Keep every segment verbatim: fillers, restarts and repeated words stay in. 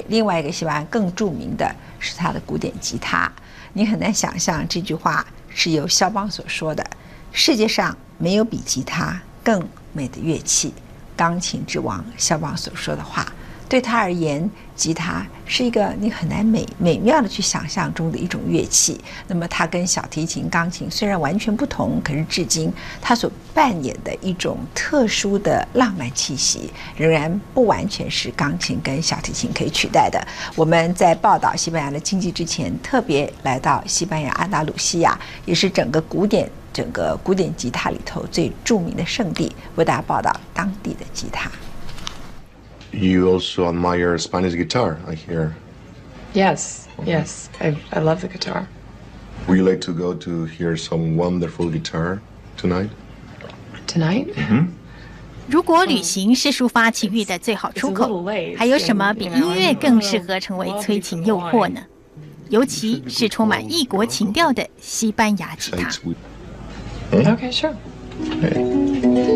另外一个西班牙更著名的是它的古典吉他。你很难想象这句话是由肖邦所说的：世界上没有比吉他更美的乐器。钢琴之王肖邦所说的话，对他而言，吉他是一个你很难美美妙的去想象中的一种乐器。那么它跟小提琴、钢琴虽然完全不同，可是至今它所扮演的一种特殊的浪漫气息，仍然不完全是钢琴跟小提琴可以取代的。我们在报道西班牙的经济之前，特别来到西班牙安达鲁西亚，也是整个古典整个古典吉他里头最著名的圣地，为大家报道当地的吉他。 You also admire Spanish guitar, I hear. Yes, yes, I, I love the guitar. Would you like to go to hear some wonderful guitar tonight? Tonight? Mm-hmm. 如果旅行是抒发情欲的最好出口，还有什么比音乐更适合成为催情诱惑呢？尤其是充满异国情调的西班牙吉他。 Okay, sure. Okay.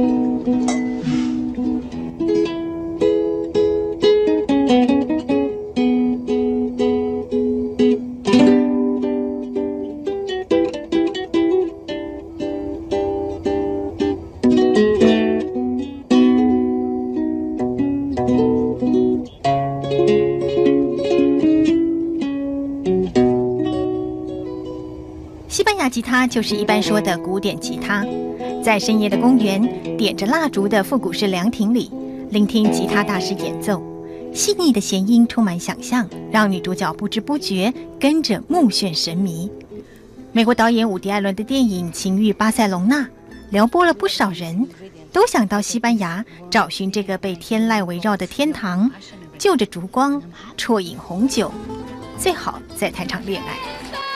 吉他就是一般说的古典吉他，在深夜的公园，点着蜡烛的复古式凉亭里，聆听吉他大师演奏，细腻的弦音充满想象，让女主角不知不觉跟着目眩神迷。美国导演伍迪·艾伦的电影《情欲巴塞隆纳》撩拨了不少人，都想到西班牙找寻这个被天籁围绕的天堂，就着烛光，啜饮红酒，最好再谈场恋爱。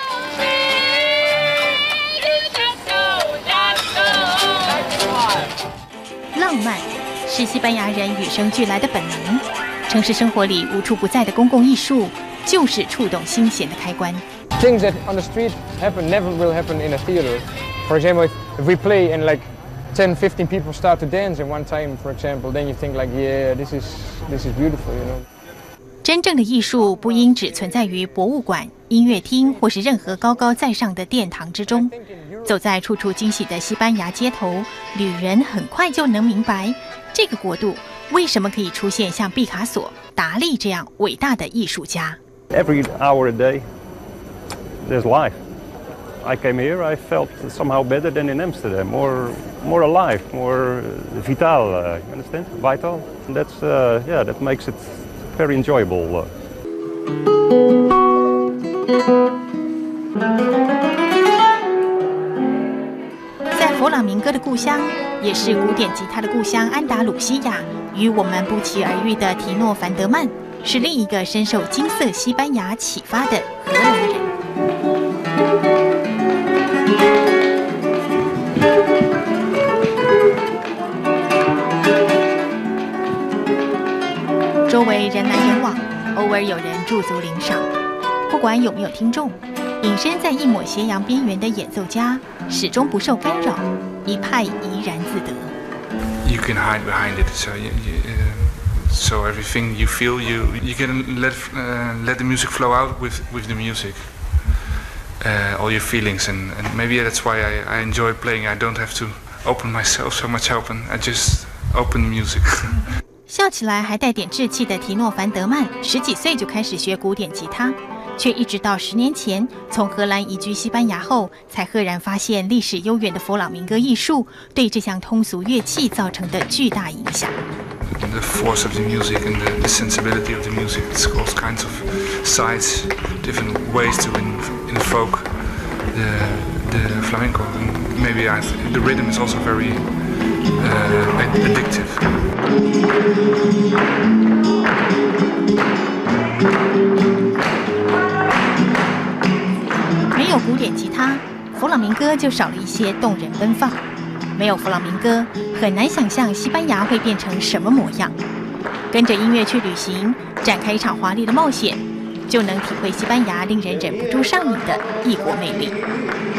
浪漫是西班牙人与生俱来的本能，城市生活里无处不在的公共艺术就是触动心弦的开关。 Things that on the street happen never will happen in a theater. For example, if, if we play and like ten, fifteen people start to dance at one time, for example, then you think like, yeah, this is this is beautiful, you know. 真正的艺术不应只存在于博物馆、音乐厅或是任何高高在上的殿堂之中。走在处处惊喜的西班牙街头，旅人很快就能明白，这个国度为什么可以出现像毕卡索、达利这样伟大的艺术家。 Every hour a day, there's life. I came here, I felt somehow better than in Amsterdam, more, more alive, more vital. Uh, you understand? Vital. And that's, uh, yeah, that makes it very enjoyable. Uh. 在佛朗明哥的故乡，也是古典吉他的故乡安达鲁西亚，与我们不期而遇的提诺·凡德曼，是另一个深受金色西班牙启发的荷兰人。 周围人来人往，偶尔有人驻足领赏。不管有没有听众，隐身在一抹斜阳边缘的演奏家始终不受干扰，一派怡然自得。 You can hide behind it, so you, you, uh, so everything you feel, you you can let uh, let the music flow out with with the music, uh, all your feelings, and, and maybe that's why I, I enjoy playing. I don't have to open myself so much open. I just open the music. 笑起来还带点稚气的提诺·凡德曼，十几岁就开始学古典吉他，却一直到十年前从荷兰移居西班牙后，才赫然发现历史悠远的佛朗明哥艺术对这项通俗乐器造成的巨大影响。 The force of the music and the, the sensibility of the music. It's all kinds of sides, different ways to invoke the the flamenco. And maybe I, the rhythm is also very uh, addictive. 没有古典吉他，佛朗明哥就少了一些动人奔放。没有佛朗明哥，很难想象西班牙会变成什么模样。跟着音乐去旅行，展开一场华丽的冒险，就能体会西班牙令人忍不住上瘾的异国魅力。